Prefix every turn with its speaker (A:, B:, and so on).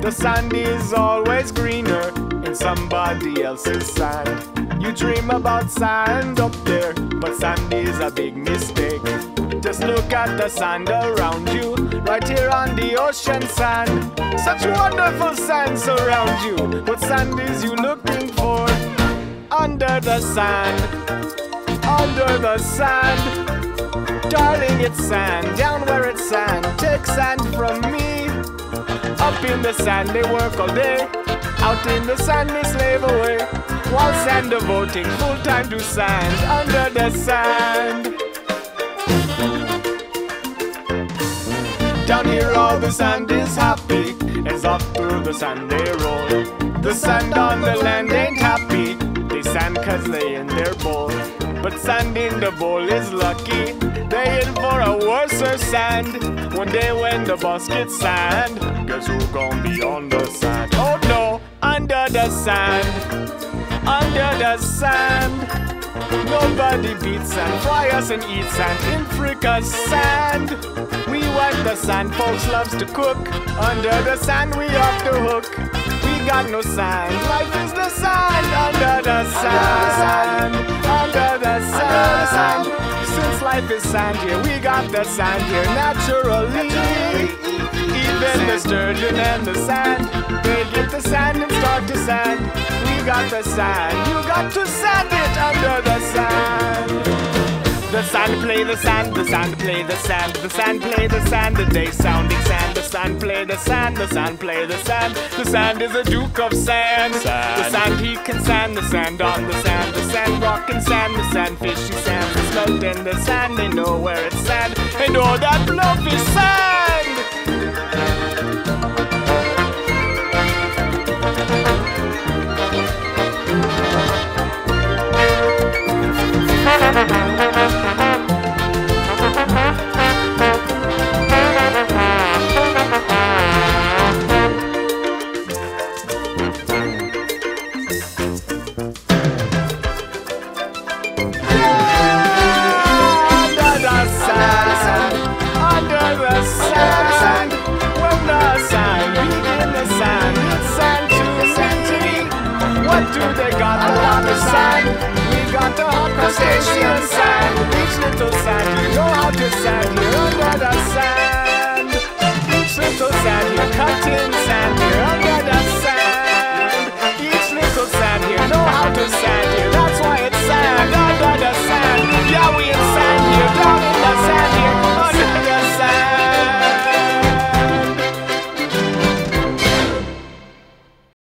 A: The sand is always greener in somebody else's sand. You dream about sand up there, but sand is a big mistake. Just look at the sand around you, right here on the ocean sand. Such wonderful sand surround you. What sand is you looking for? Under the sand, under the sand. Darling, it's sand, down where it's sand. Take sand from me. Up in the sand they work all day, out in the sand they slave away, while sand devoting full time to sand. Under the sand, down here all the sand is happy, as up through the sand they roll. The sand on the land ain't happy, they sand cause they in their bowl. But sand in the bowl is lucky, they in for a worser sand. One day when the boss gets sand, guess who gon' be on the sand? Oh no, under the sand, under the sand. Nobody beats sand, fry us and eat sand in fricassee. We wipe the sand, folks loves to cook. Under the sand we off the hook. We got no sand, life is the sand. Under the sand, under the sand. Since life is sand here, we got the sand here naturally. Even the sturgeon and the sand, they get the sand and start to sand. We got the sand, you got to sand it under the sand. The sand play the sand, the sand play the sand, the sand play the sand, the day sounding sand. The sand play the sand, the sand play the sand. The sand is a duke of sand. The sand he can sand, the sand on the sand. The sand rock and sand, the sand fishy sand. It's melt in the sand, they know where it's sand. And all that blowfish sand. What do they got? A lot of sand. We got the hot crustacean sand. Each little sand, you know how to sand here under the sand. Each little sand, you're cutting sand.